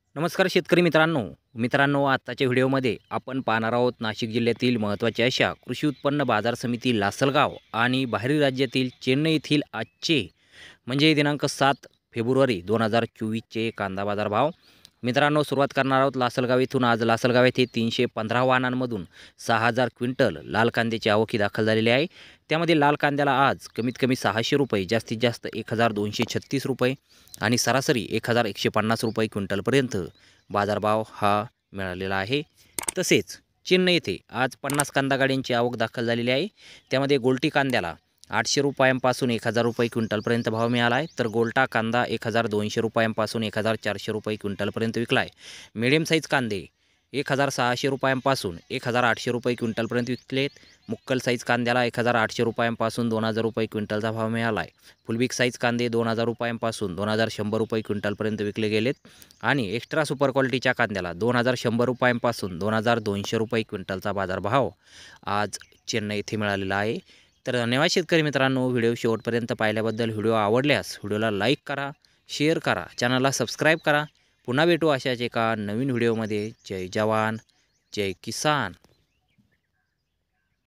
नमस्कार शेतकरी मित्रांनो आताच्या व्हिडिओमध्ये आपण पाहणार आहोत नाशिक जिल्ह्यातील महत्त्वाच्या अशा कृषी उत्पन्न बाजार समिती लासलगाव आणि बाहेरील राज्यातील चेन्नई येथील आजचे म्हणजे दिनांक 7 फेब्रुवारी 2024चे कांदा बाजार भाव। मित्रांनो सुरुवात करणार आहोत लासलगाव येथून। आज लासलगाव येथे 315 वाहनांमधून 6000 क्विंटल लाल कांद्याची आवक दाखल झालेली आहे। त्यामध्ये लाल कांद्याला आज कमीत कमी 600 रुपये, जास्तीत जास्त 1236 रुपये आणि सरासरी 1150 रुपये क्विंटलपर्यंत बाजारभाव हा मिळालेला आहे। तसेच चेन्नई येथे आज 50 कांदा गाड्यांची आवक दाखल झालेली आहे। त्यामध्ये गोल्टी कांद्याला 800 रुपयांपासून 1000 रुपये क्विंटलपर्यंत भाव मिळाला आहे, तर गोल्टा कांदा 1200 रुपयांपासून 1400 रुपये क्विंटलपर्यंत विकला आहे। मीडियम साईज कांदे 1600 रुपयांपासून 1800 रुपये क्विंटलपर्यंत विकलेत। मुक्कल साईज कांद्याला 1800 रुपयांपासून 2000 रुपये क्विंटलचा भाव मिळाला आहे। फुलबिग साईज कांदे 2000 रुपयांपासून 2100 रुपये क्विंटलपर्यंत विकले गेलेत आणि एक्स्ट्रा सुपर क्वालिटीच्या कांद्याला 2100 रुपयांपासून 2200 रुपये क्विंटलचा बाजारभाव आज चेन्नई येथे मिळालेला आहे। तर धन्यवाद शेतकरी मित्रांनो, व्हिडिओ शेवटपर्यंत पाहिल्याबद्दल। व्हिडिओ आवडल्यास व्हिडिओला लाईक करा, शेअर करा, चॅनलला सबस्क्राईब करा। पुन्हा भेटू अशाच एका नवीन व्हिडिओमध्ये। जय जवान जय किसान।